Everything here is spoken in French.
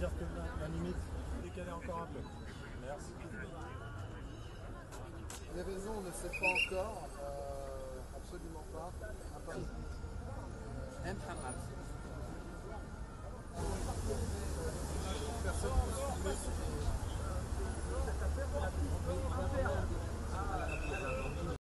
dire que la limite décaler encore un peu. Merci. Les raisons, on ne sait pas encore, absolument pas. À part personne ne suivait.